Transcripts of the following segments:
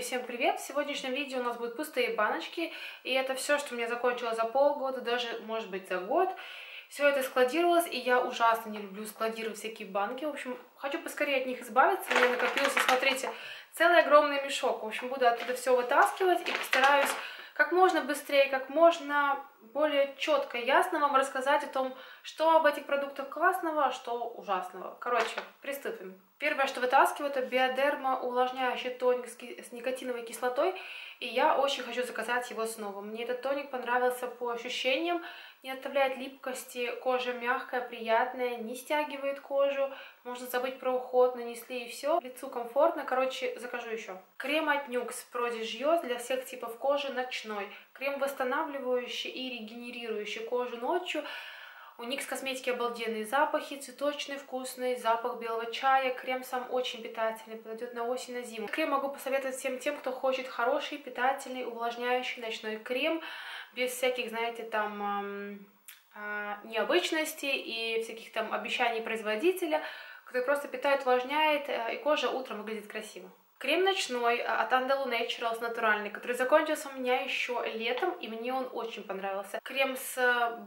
всем привет! В сегодняшнем видео у нас будут пустые баночки, и это все, что у меня закончилось за полгода, даже, может быть, за год. Все это складировалось, и я ужасно не люблю складировать всякие банки. В общем, хочу поскорее от них избавиться. У меня накопился, смотрите, целый огромный мешок. В общем, буду оттуда все вытаскивать и постараюсь как можно быстрее, как можно более четко и ясно вам рассказать о том, что об этих продуктах классного, а что ужасного. Короче, приступим. Первое, что вытаскиваю, это Биодерма увлажняющий тоник с никотиновой кислотой, и я очень хочу заказать его снова. Мне этот тоник понравился по ощущениям, не оставляет липкости, кожа мягкая, приятная, не стягивает кожу, можно забыть про уход, нанесли и все, лицу комфортно. Короче, закажу еще. Крем от Nuxe Prodigious для всех типов кожи ночной. Крем восстанавливающий и регенерирующий кожу ночью. У Nuxe косметики обалденные запахи, цветочный, вкусный, запах белого чая. Крем сам очень питательный, подойдет на осень, на зиму. Крем могу посоветовать всем тем, кто хочет хороший, питательный, увлажняющий ночной крем, без всяких, знаете, там необычностей и всяких там обещаний производителя, который просто питает, увлажняет, и кожа утром выглядит красиво. Крем ночной от Andalou Naturals натуральный, который закончился у меня еще летом, и мне он очень понравился. Крем с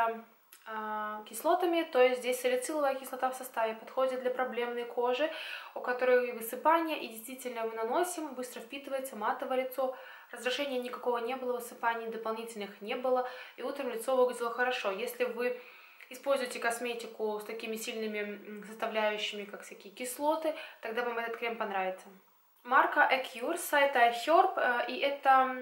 кислотами, то есть здесь салициловая кислота в составе, подходит для проблемной кожи, у которой высыпание, и действительно мы наносим, быстро впитывается, матовое лицо, раздражения никакого не было, высыпаний дополнительных не было, и утром лицо выглядело хорошо. Если вы используете косметику с такими сильными составляющими, как всякие кислоты, тогда вам этот крем понравится. Марка Ecure с сайта Herb, и это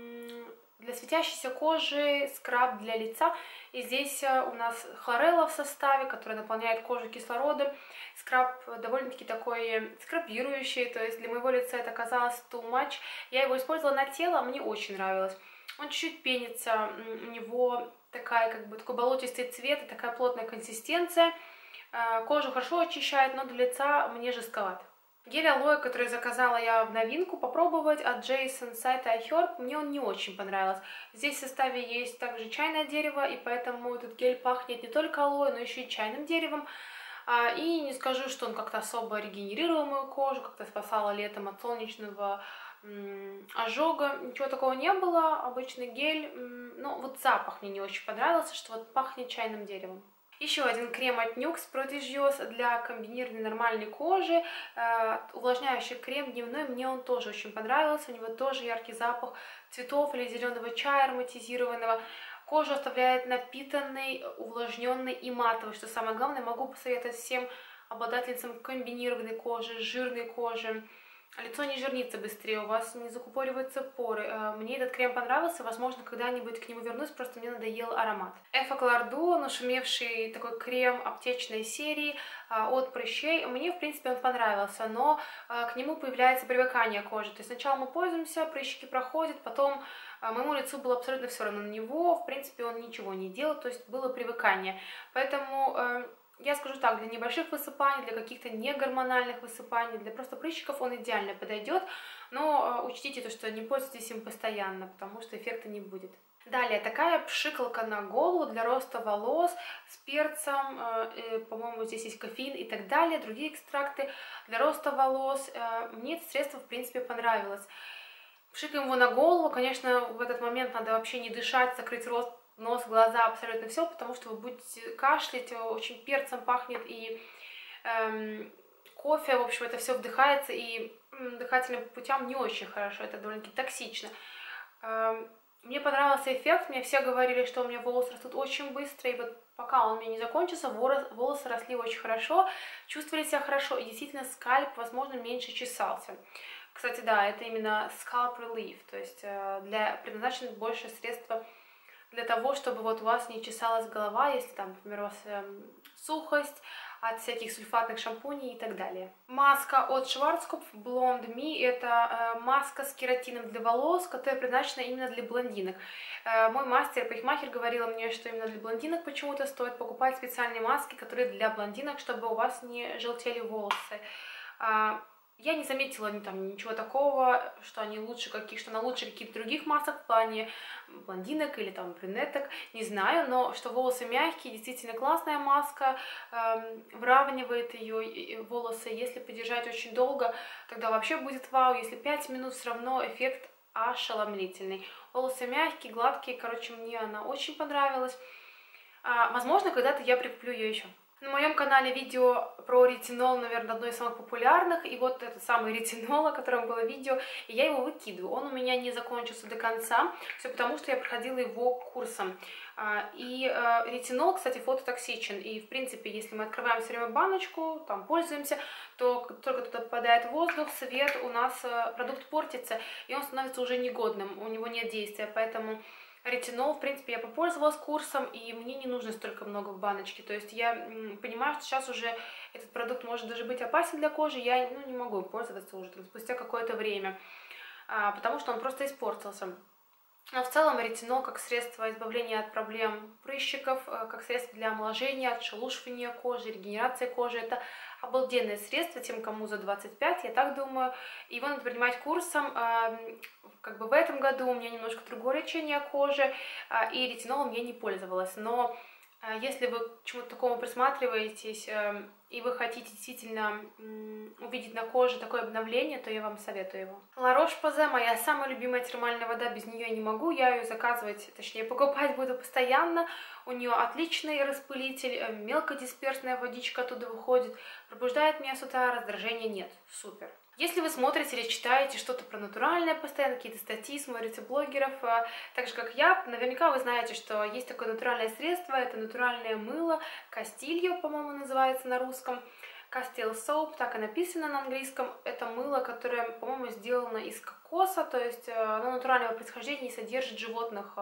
для светящейся кожи скраб для лица. И здесь у нас хлорелла в составе, которая наполняет кожу кислородом. Скраб довольно-таки такой скрабирующий, то есть для моего лица это оказалось too much. Я его использовала на тело, мне очень нравилось. Он чуть-чуть пенится, у него такой болотистый цвет и такая плотная консистенция. Кожу хорошо очищает, но для лица мне жестковато. Гель алоэ, который заказала я в новинку попробовать от Jason с сайта Herb, мне он не очень понравился. Здесь в составе есть также чайное дерево, и поэтому этот гель пахнет не только алоэ, но еще и чайным деревом. И не скажу, что он как-то особо регенерировал мою кожу, как-то спасала летом от солнечного ожога. Ничего такого не было, обычный гель. Но вот запах мне не очень понравился, что вот пахнет чайным деревом. Еще один крем от Nuxe Prodigious для комбинированной нормальной кожи. Увлажняющий крем дневной, мне он тоже очень понравился. У него тоже яркий запах цветов или зеленого чая ароматизированного. Кожу оставляет напитанной, увлажненной и матовой. Что самое главное, могу посоветовать всем обладательницам комбинированной кожи, жирной кожи. Лицо не жирнится быстрее, у вас не закупориваются поры. Мне этот крем понравился, возможно, когда-нибудь к нему вернусь, просто мне надоел аромат. Effaclar Duo, нашумевший такой крем аптечной серии от прыщей. Мне, в принципе, он понравился, но к нему появляется привыкание кожи. То есть сначала мы пользуемся, прыщики проходят, потом моему лицу было абсолютно все равно на него, в принципе, он ничего не делал, то есть было привыкание. Поэтому я скажу так, для небольших высыпаний, для каких-то негормональных высыпаний, для просто прыщиков он идеально подойдет, но учтите то, что не пользуйтесь им постоянно, потому что эффекта не будет. Далее, такая пшикалка на голову для роста волос с перцем, по-моему, здесь есть кофеин и так далее, другие экстракты для роста волос. Мне это средство, в принципе, понравилось. Пшикаем его на голову, конечно, в этот момент надо вообще не дышать, закрыть рот, нос, глаза, абсолютно все, потому что вы будете кашлять, очень перцем пахнет, и кофе, в общем, это все вдыхается, и дыхательным путям не очень хорошо, это довольно-таки токсично. Мне понравился эффект, мне все говорили, что у меня волосы растут очень быстро, и вот пока он у меня не закончился, волосы росли очень хорошо, чувствовали себя хорошо, и действительно скальп, возможно, меньше чесался. Кстати, да, это именно scalp relief, то есть предназначено больше средства для того, чтобы вот у вас не чесалась голова, если там, например, у вас сухость от всяких сульфатных шампуней и так далее. Маска от Schwarzkopf Blonde Me, это маска с кератином для волос, которая предназначена именно для блондинок. Мой мастер-парикмахер говорила мне, что именно для блондинок почему-то стоит покупать специальные маски, которые для блондинок, чтобы у вас не желтели волосы. Я не заметила там ничего такого, что она лучше каких-то других масок в плане блондинок или там брюнеток, не знаю, но что волосы мягкие, действительно классная маска, выравнивает ее волосы, если подержать очень долго, тогда вообще будет вау, если 5 минут, все равно эффект ошеломительный. Волосы мягкие, гладкие, короче, мне она очень понравилась. Возможно, когда-то я прикуплю ее еще. На моем канале видео про ретинол, наверное, одно из самых популярных. И вот этот самый ретинол, о котором было видео, и я его выкидываю. Он у меня не закончился до конца, все потому, что я проходила его курсом. Ретинол, кстати, фототоксичен. И, в принципе, если мы открываем все время баночку, там пользуемся, то только туда попадает воздух, свет, у нас продукт портится, и он становится уже негодным, у него нет действия, поэтому... Ретинол, в принципе, я попользовалась курсом, и мне не нужно столько много в баночке. То есть я понимаю, что сейчас уже этот продукт может даже быть опасен для кожи, я не могу им пользоваться уже там, спустя какое-то время, потому что он просто испортился. Но в целом ретинол как средство избавления от проблем прыщиков, как средство для омоложения, отшелушивания кожи, регенерации кожи, это обалденное средство тем, кому за 25, я так думаю. Его надо принимать курсом. Как бы в этом году у меня немножко другое лечение кожи, и ретинолом я не пользовалась. Но если вы к чему-то такому присматриваетесь, и вы хотите действительно увидеть на коже такое обновление, то я вам советую его. La Roche-Posay, моя самая любимая термальная вода, без нее я не могу, я ее заказывать, точнее покупать буду постоянно. У нее отличный распылитель, мелкодисперсная водичка оттуда выходит, пробуждает меня с утра, раздражения нет, супер. Если вы смотрите или читаете что-то про натуральное постоянно, какие-то статьи, смотрите блогеров, так же как я, наверняка вы знаете, что есть такое натуральное средство, это натуральное мыло, Кастильо, по-моему, называется на русском, Castile Soap, так и написано на английском. Это мыло, которое, по-моему, сделано из кокоса, то есть оно натурального происхождения, не содержит животных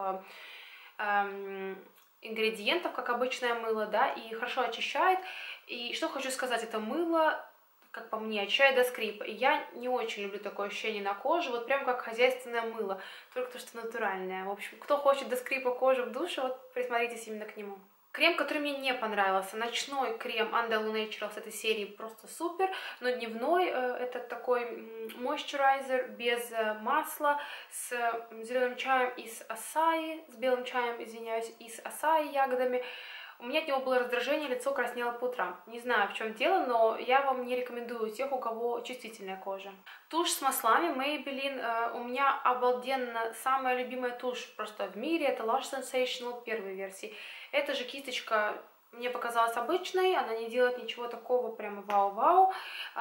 ингредиентов, как обычное мыло, да, и хорошо очищает. И что хочу сказать, это мыло, как по мне, от чая до скрипа. И я не очень люблю такое ощущение на коже, вот прям как хозяйственное мыло, только то, что натуральное. В общем, кто хочет до скрипа кожи в душе, вот присмотритесь именно к нему. Крем, который мне не понравился, ночной крем Andalou Naturals этой серии просто супер, но дневной это такой moisturizer без масла, с зеленым чаем из асаи, с белым чаем, извиняюсь, из асаи ягодами. У меня от него было раздражение, лицо краснело по утрам. Не знаю, в чем дело, но я вам не рекомендую тех, у кого чувствительная кожа. Тушь с маслами Maybelline. У меня обалденно самая любимая тушь просто в мире. Это Lush Sensational первой версии. Эта же кисточка мне показалась обычной, она не делает ничего такого прямо вау-вау.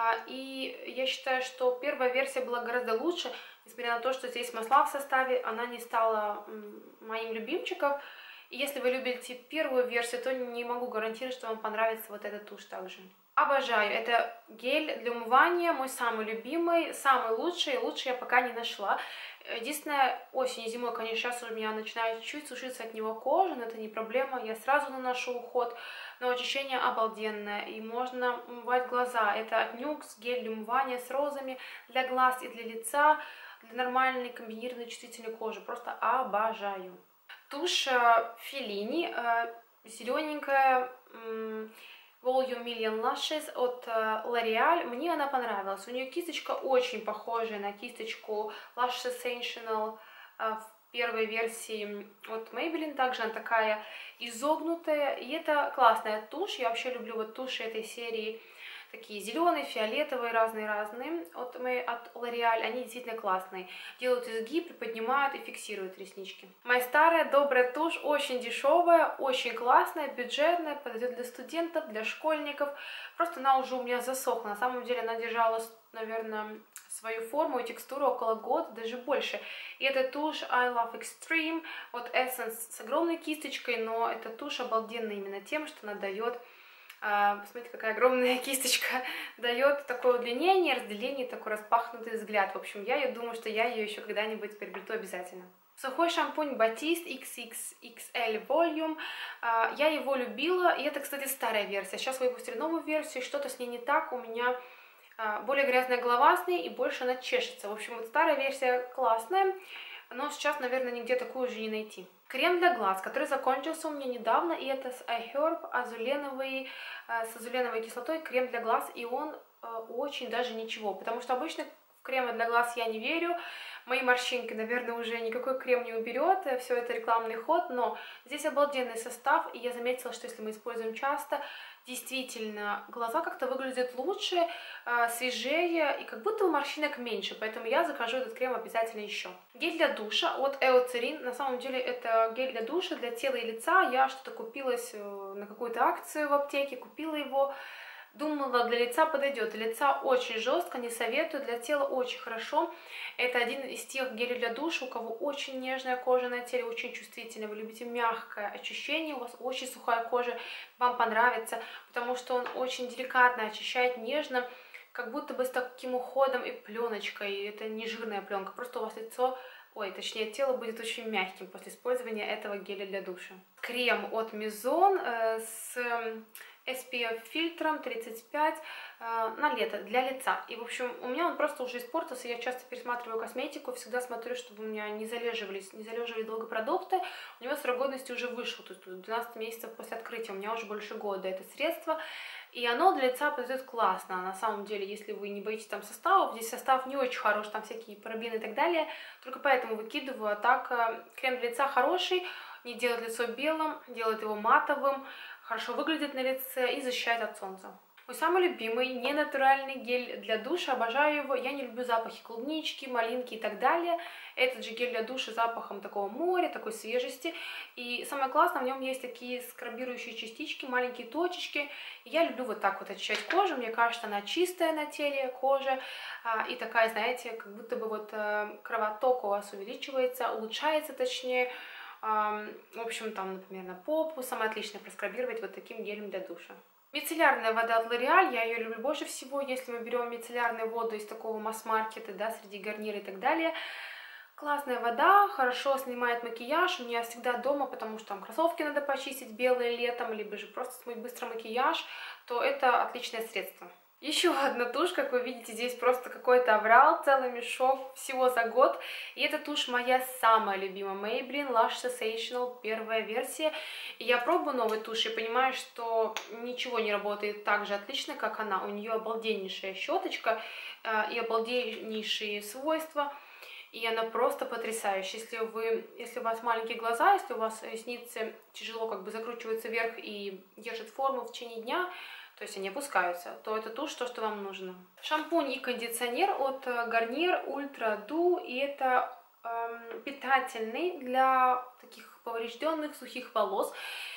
И я считаю, что первая версия была гораздо лучше. Несмотря на то, что здесь масла в составе, она не стала моим любимчиком. И если вы любите первую версию, то не могу гарантировать, что вам понравится вот эта тушь также. Обожаю. Это гель для умывания, мой самый любимый, самый лучший. Лучше я пока не нашла. Единственное, осенью и зимой, конечно, сейчас у меня начинает чуть сушиться от него кожа, но это не проблема. Я сразу наношу уход, но очищение обалденное. И можно умывать глаза. Это от Nuxe, гель для умывания с розами для глаз и для лица, для нормальной комбинированной чувствительной кожи. Просто обожаю. Тушь Феллини, зелененькая, Volume Million Lashes от L'Oreal. Мне она понравилась. У нее кисточка очень похожая на кисточку Lush Sensational в первой версии от Maybelline. Также она такая изогнутая. И это классная тушь. Я вообще люблю вот туши этой серии. Такие зеленые, фиолетовые, разные-разные от L'Oreal. Они действительно классные. Делают изгиб, приподнимают и фиксируют реснички. Моя старая добрая тушь, очень дешевая, очень классная, бюджетная, подойдет для студентов, для школьников. Просто она уже у меня засохла. На самом деле она держала, наверное, свою форму и текстуру около года, даже больше. И это тушь I Love Extreme от Essence с огромной кисточкой, но эта тушь обалденная именно тем, что она дает... Посмотрите, какая огромная кисточка, дает такое удлинение, разделение, такой распахнутый взгляд. В общем, я думаю, что я ее еще когда-нибудь приобрету обязательно. Сухой шампунь Batiste XXXL Volume. Я его любила, и это, кстати, старая версия. Сейчас выпустили новую версию, что-то с ней не так. У меня более грязная голова с ней, и больше она чешется. В общем, вот старая версия классная, но сейчас, наверное, нигде такую уже не найти. Крем для глаз, который закончился у меня недавно, и это с iHerb с азуленовой кислотой крем для глаз, и он очень даже ничего, потому что обычно в кремы для глаз я не верю. Мои морщинки, наверное, уже никакой крем не уберет, все это рекламный ход, но здесь обалденный состав, и я заметила, что если мы используем часто, действительно, глаза как-то выглядят лучше, свежее, и как будто у морщинок меньше, поэтому я закажу этот крем обязательно еще. Гель для душа от Eucerin, на самом деле это гель для душа, для тела и лица, я что-то купилась на какую-то акцию в аптеке, купила его. Думала, для лица подойдет. Для лица очень жестко, не советую. Для тела очень хорошо. Это один из тех гелей для душа, у кого очень нежная кожа на теле, очень чувствительная. Вы любите мягкое очищение, у вас очень сухая кожа, вам понравится, потому что он очень деликатно очищает, нежно, как будто бы с таким уходом и пленочкой. И это не жирная пленка, просто у вас лицо... Ой, точнее, тело будет очень мягким после использования этого геля для душа. Крем от Mizone с SPF фильтром 35 на лето, для лица. И, в общем, у меня он просто уже испортился. Я часто пересматриваю косметику, всегда смотрю, чтобы у меня не залеживали долго продукты. У него срок годности уже вышел, то есть 12 месяцев после открытия, у меня уже больше года это средство. И оно для лица подойдет классно. На самом деле, если вы не боитесь там составов, здесь состав не очень хороший, там всякие парабены и так далее. Только поэтому выкидываю. А так, крем для лица хороший, не делает лицо белым, делает его матовым, хорошо выглядит на лице и защищает от солнца. Мой самый любимый ненатуральный гель для душа, обожаю его. Я не люблю запахи клубнички, малинки и так далее. Этот же гель для душа с запахом такого моря, такой свежести. И самое классное, в нем есть такие скрабирующие частички, маленькие точечки. И я люблю вот так вот очищать кожу. Мне кажется, она чистая на теле, кожа. И такая, знаете, как будто бы вот кровоток у вас увеличивается, улучшается точнее. В общем, там, например, на попу самое отличное проскрабировать вот таким гелем для душа. Мицеллярная вода от L'Oréal, я ее люблю больше всего, если мы берем мицеллярную воду из такого масс-маркета, да, среди гарнира и так далее. Классная вода, хорошо снимает макияж, у меня всегда дома, потому что там кроссовки надо почистить белые летом, либо же просто смыть быстро макияж, то это отличное средство. Еще одна тушь, как вы видите, здесь просто какой-то аврал, целый мешок всего за год. И эта тушь моя самая любимая, Maybelline Lash Sensational, первая версия. И я пробую новую тушь и понимаю, что ничего не работает так же отлично, как она. У нее обалденнейшая щеточка и обалденнейшие свойства. И она просто потрясающая. Если у вас маленькие глаза, если у вас ресницы тяжело как бы закручиваются вверх и держат форму в течение дня, то есть они опускаются, то это тушь, то, что вам нужно. Шампунь и кондиционер от Garnier Ultra Dew, и это питательный для таких поврежденных сухих волос.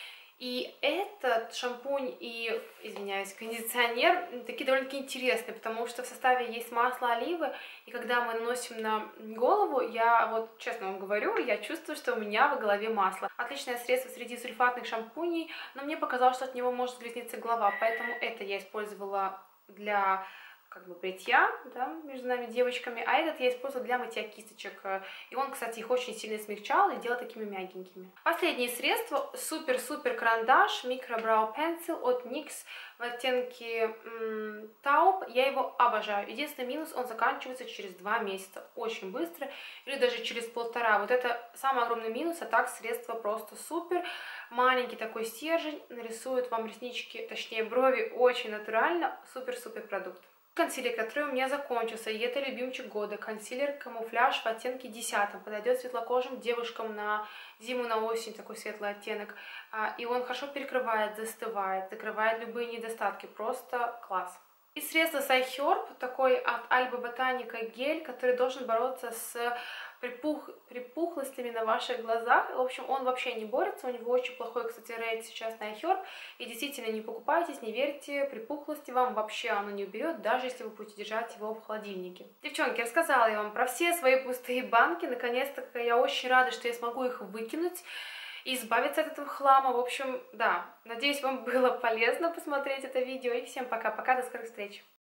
И этот шампунь и, извиняюсь, кондиционер такие довольно-таки интересные, потому что в составе есть масло оливы, и когда мы наносим на голову, я вот честно вам говорю, я чувствую, что у меня в голове масло. Отличное средство среди сульфатных шампуней, но мне показалось, что от него может загрязниться голова, поэтому это я использовала для как бы бритья, да, между нами девочками, а этот я использовала для мытья кисточек. И он, кстати, их очень сильно смягчал и делал такими мягенькими. Последнее средство супер-супер карандаш Micro Brow Pencil от NYX в оттенке Taupe. Я его обожаю. Единственный минус, он заканчивается через 2 месяца. Очень быстро. Или даже через 1,5. Вот это самый огромный минус, а так средство просто супер. Маленький такой стержень нарисует вам реснички, точнее брови, очень натурально. Супер-супер продукт. Консилер, который у меня закончился, и это любимчик года. Консилер камуфляж в оттенке 10. Подойдет светлокожим девушкам на зиму, на осень, такой светлый оттенок. И он хорошо перекрывает, застывает, закрывает любые недостатки. Просто класс. И средство Сайхерб, такой от Альбы Ботаника гель, который должен бороться с припухлостями на ваших глазах. В общем, он вообще не борется, у него очень плохой, кстати, рейд сейчас на iHerb. И действительно, не покупайтесь, не верьте, припухлости вам вообще оно не уберет, даже если вы будете держать его в холодильнике. Девчонки, рассказала я вам про все свои пустые банки. Наконец-то я очень рада, что я смогу их выкинуть и избавиться от этого хлама. В общем, да, надеюсь, вам было полезно посмотреть это видео. И всем пока-пока, до скорых встреч!